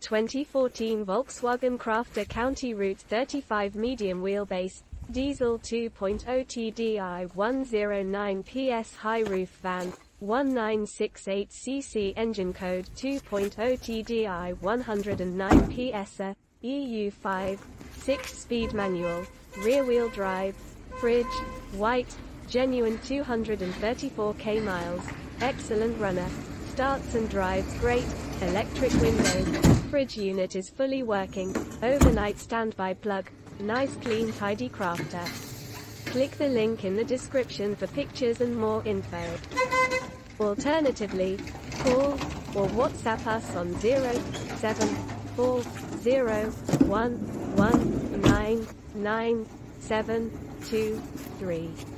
2014 Volkswagen Crafter County Route 35 medium wheelbase, diesel 2.0 TDI 109 PS high roof van, 1968cc engine code 2.0 TDI 109 PS, EU5, 6-speed manual, rear-wheel drive, fridge, white, genuine 234k miles, excellent runner, starts and drives great, electric windows, fridge unit is fully working, overnight standby plug, nice clean tidy crafter. Click the link in the description for pictures and more info. Alternatively, call or WhatsApp us on 07401199723.